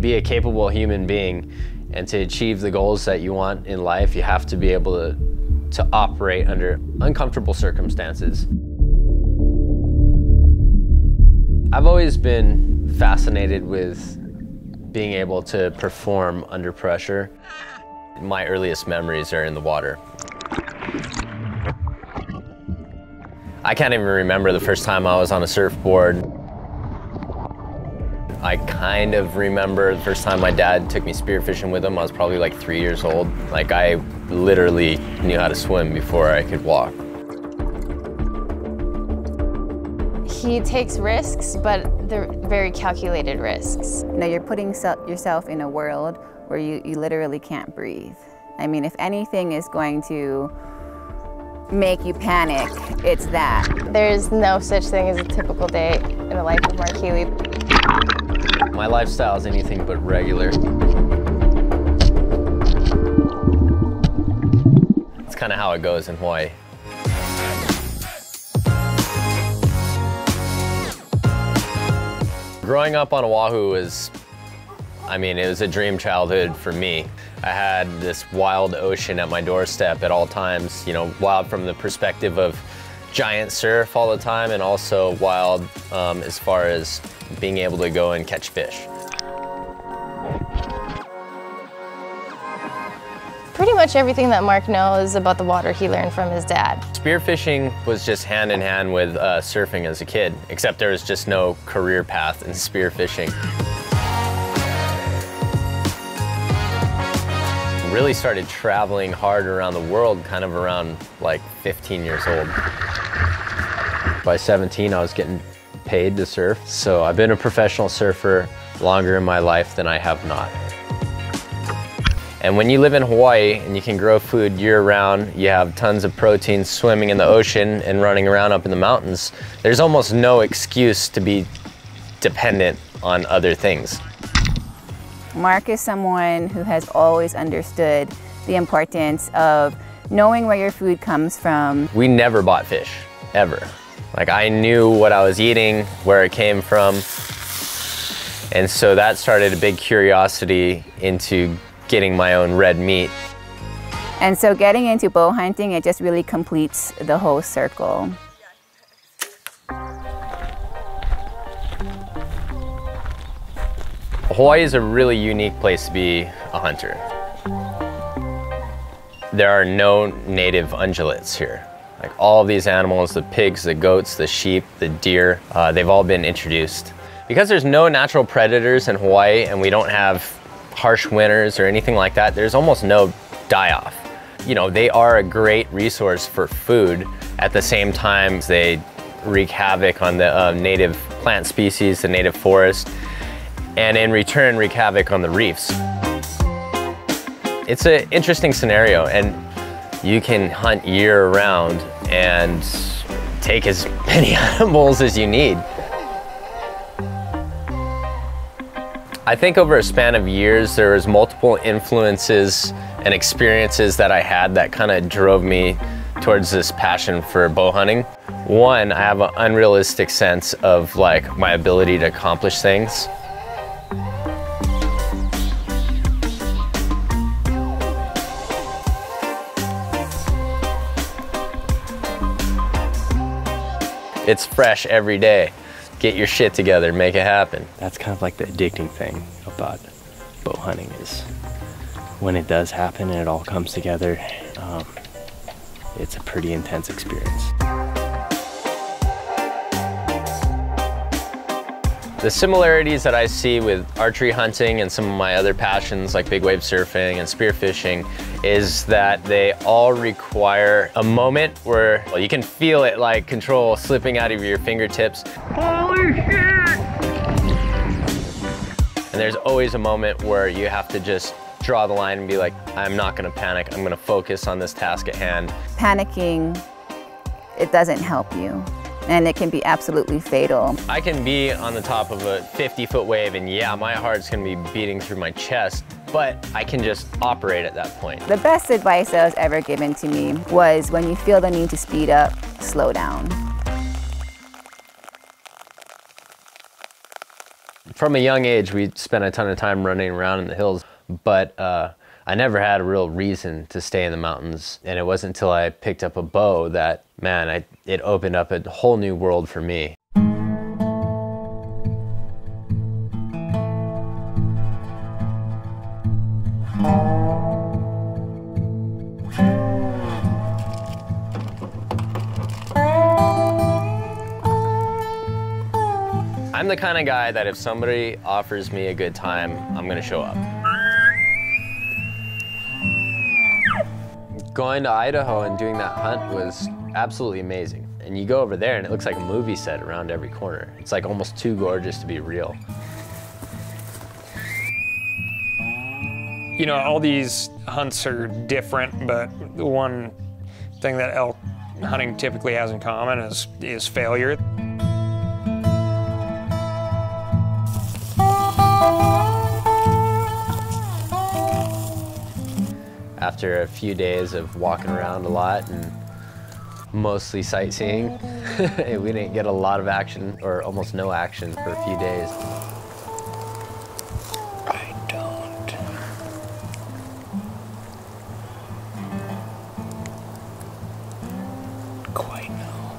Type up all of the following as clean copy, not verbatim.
be a capable human being and to achieve the goals that you want in life, you have to be able to operate under uncomfortable circumstances. I've always been fascinated with being able to perform under pressure. My earliest memories are in the water. I can't even remember the first time I was on a surfboard. I kind of remember the first time my dad took me spearfishing with him. I was probably like 3 years old. Like, I literally knew how to swim before I could walk. He takes risks, but they're very calculated risks. You know, you're putting yourself in a world where you literally can't breathe. I mean, if anything is going to make you panic, it's that. There's no such thing as a typical day in the life of Mark Healey. My lifestyle is anything but regular. It's kind of how it goes in Hawaii. Growing up on Oahu was, it was a dream childhood for me. I had this wild ocean at my doorstep at all times, you know, wild from the perspective of giant surf all the time, and also wild as far as being able to go and catch fish. Pretty much everything that Mark knows about the water he learned from his dad. Spearfishing was just hand in hand with surfing as a kid, except there was just no career path in spearfishing. Really started traveling hard around the world kind of around like 15 years old. By 17, I was getting paid to surf. So I've been a professional surfer longer in my life than I have not. And when you live in Hawaii and you can grow food year-round, you have tons of protein swimming in the ocean and running around up in the mountains, there's almost no excuse to be dependent on other things. Mark is someone who has always understood the importance of knowing where your food comes from. We never bought fish, ever. Like, I knew what I was eating, where it came from, and so that started a big curiosity into getting my own red meat. And so getting into bow hunting, it just really completes the whole circle. Hawaii is a really unique place to be a hunter. There are no native ungulates here. Like, all of these animals, the pigs, the goats, the sheep, the deer, they've all been introduced. Because there's no natural predators in Hawaii and we don't have harsh winters or anything like that, there's almost no die-off. You know, they are a great resource for food. At the same time, they wreak havoc on the native plant species, the native forest, and in return wreak havoc on the reefs. It's an interesting scenario, and you can hunt year-round and take as many animals as you need. I think over a span of years, there was multiple influences and experiences that I had that kind of drove me towards this passion for bow hunting. One, I have an unrealistic sense of like my ability to accomplish things. It's fresh every day. Get your shit together, make it happen. That's kind of like the addicting thing about bow hunting, is when it does happen and it all comes together, it's a pretty intense experience. The similarities that I see with archery hunting and some of my other passions like big wave surfing and spearfishing is that they all require a moment where you can feel it, like control slipping out of your fingertips. Holy shit! And there's always a moment where you have to just draw the line and be like, I'm not gonna panic, I'm gonna focus on this task at hand. Panicking, it doesn't help you, and it can be absolutely fatal. I can be on the top of a 50-foot wave and yeah, my heart's gonna be beating through my chest, but I can just operate at that point. The best advice that was ever given to me was, when you feel the need to speed up, slow down. From a young age, we spent a ton of time running around in the hills, but I never had a real reason to stay in the mountains. And it wasn't until I picked up a bow that, man, it opened up a whole new world for me. I'm the kind of guy that if somebody offers me a good time, I'm gonna show up. Going to Idaho and doing that hunt was absolutely amazing. And you go over there and it looks like a movie set around every corner. It's like almost too gorgeous to be real. You know, all these hunts are different, but the one thing that elk hunting typically has in common is failure. After a few days of walking around a lot and mostly sightseeing, we didn't get a lot of action, or almost no action, for a few days. I don't quite know.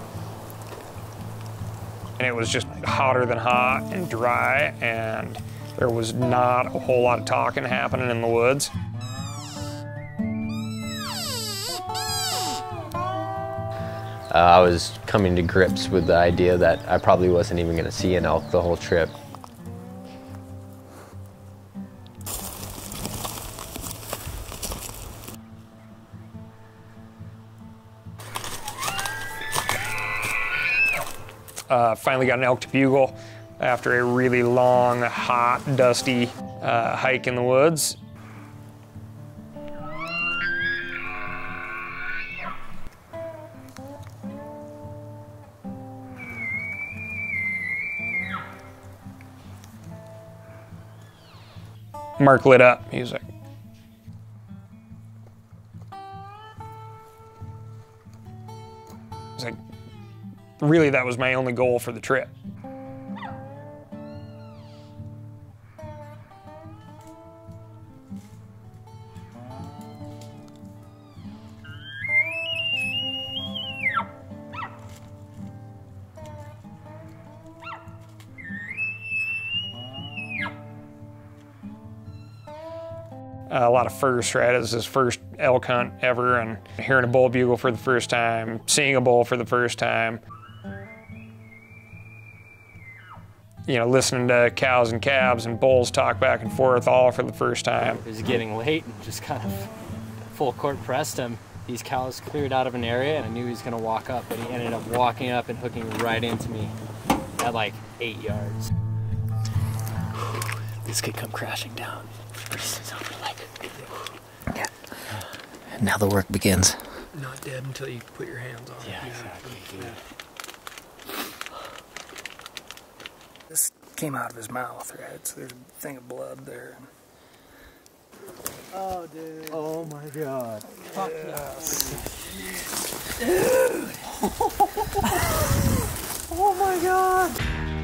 And it was just hotter than hot and dry, and there was not a whole lot of talking happening in the woods. I was coming to grips with the idea that I probably wasn't even going to see an elk the whole trip. Finally got an elk to bugle after a really long, hot, dusty hike in the woods. Mark lit up. He was like, really, that was my only goal for the trip. A lot of firsts, right? It was his first elk hunt ever, and hearing a bull bugle for the first time, seeing a bull for the first time. You know, listening to cows and calves and bulls talk back and forth all for the first time. It was getting late and just kind of full court pressed him. These cows cleared out of an area and I knew he was gonna walk up, but he ended up walking up and hooking right into me at like 8 yards. This could come crashing down. Yeah. And now the work begins. Not dead until you put your hands on it. Yeah, exactly. Yeah. This came out of his mouth, right? So there's a thing of blood there. Oh, dude. Oh my God. Fuck yes. Dude. Oh my God.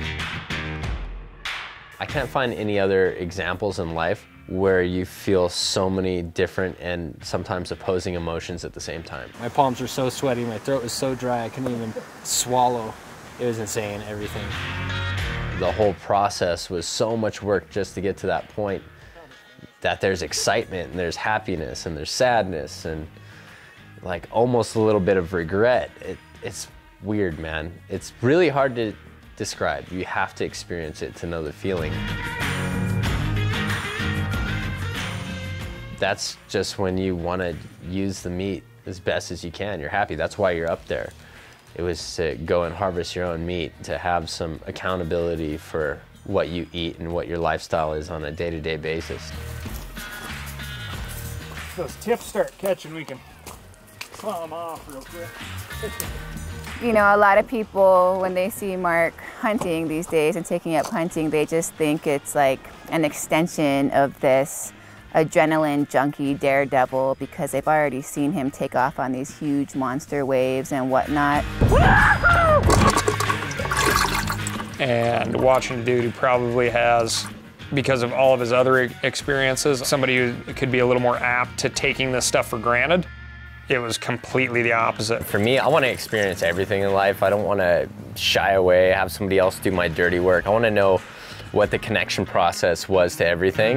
I can't find any other examples in life where you feel so many different and sometimes opposing emotions at the same time. My palms were so sweaty, my throat was so dry, I couldn't even swallow. It was insane, everything. The whole process was so much work just to get to that point, that there's excitement and there's happiness and there's sadness and like almost a little bit of regret. It's weird, man. It's really hard to describe. You have to experience it to know the feeling. That's just when you want to use the meat as best as you can. You're happy. That's why you're up there. It was to go and harvest your own meat, to have some accountability for what you eat and what your lifestyle is on a day-to-day basis. If those tips start catching, we can claw them off real quick. You know, a lot of people, when they see Mark hunting these days and taking up hunting, they just think it's like an extension of this adrenaline junkie daredevil because they've already seen him take off on these huge monster waves and whatnot. And watching a dude who probably has, because of all of his other experiences, somebody who could be a little more apt to taking this stuff for granted, it was completely the opposite. For me, I want to experience everything in life. I don't want to shy away, have somebody else do my dirty work. I want to know what the connection process was to everything.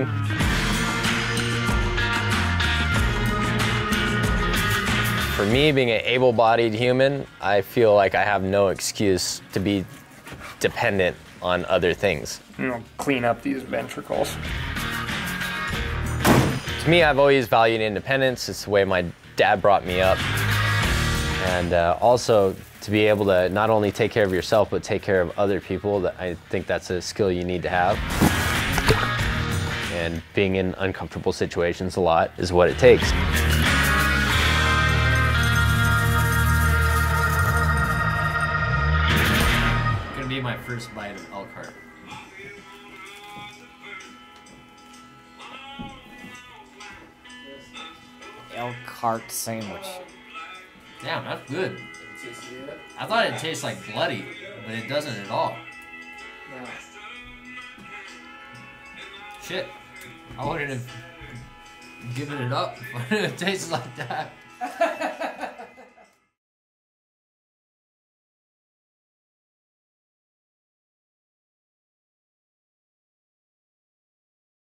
For me, being an able-bodied human, I feel like I have no excuse to be dependent on other things. You know, clean up these ventricles. To me, I've always valued independence. It's the way my dad brought me up. And also to be able to not only take care of yourself, but take care of other people. I think that's a skill you need to have. And being in uncomfortable situations a lot is what it takes. Gonna be my first bite of elk heart. Elk heart sandwich. Damn, that's good. I thought it tastes like bloody, but it doesn't at all. Shit, I wouldn't have given it up if it tasted like that.